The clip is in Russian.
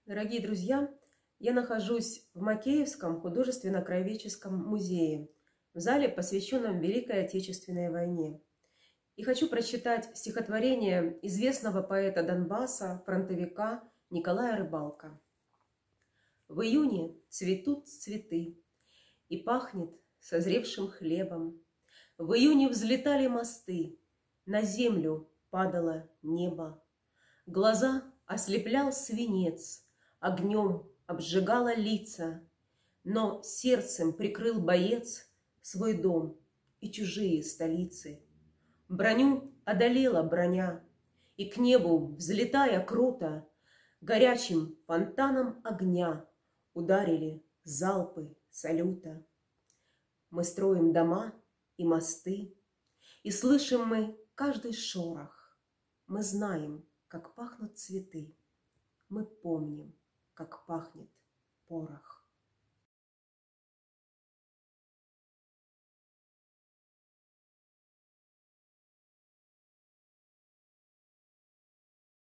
Дорогие друзья, я нахожусь в Макеевском художественно-краеведческом музее, в зале, посвященном Великой Отечественной войне. И хочу прочитать стихотворение известного поэта Донбасса, фронтовика Николая Рыбалка. В июне цветут цветы, и пахнет созревшим хлебом. В июне взлетали мосты, на землю падало небо. Глаза ослеплял свинец, огнем обжигало лица, но сердцем прикрыл боец свой дом и чужие столицы. Броню одолела броня, и к небу, взлетая круто, горячим фонтаном огня ударили залпы салюта. Мы строим дома и мосты, и слышим мы каждый шорох. Мы знаем, как пахнут цветы, мы помним, как пахнет порох.